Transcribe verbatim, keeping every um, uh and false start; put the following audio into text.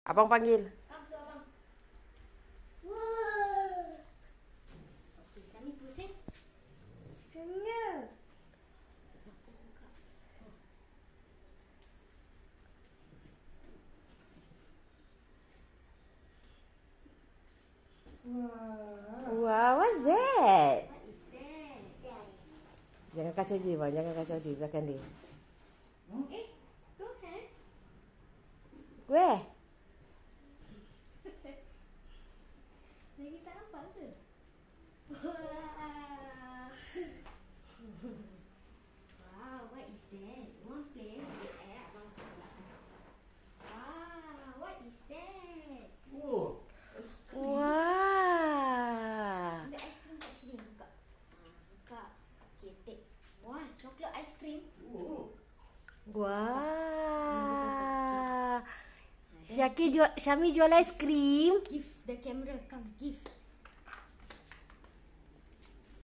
Abang panggil. Come tu abang. Wow. Okey, Syami pusing. Sana. Wow. Wow, what's that? What is that? Jangan kacau dia, bang. Jangan kacau dia belakang dia. Eh, don't have. Where? Lagi tak nampak ke? Wow. Wow, what is that? You want play? Eh, abang tak. Wow, what is that? Oh, Wah. Ada ice cream kat sini, buka. Ha, buka. Okay, take. Wah, coklat ice cream. oh. Wah. Syaki jual, Syami jual aiskrim. Give the camera, come, give.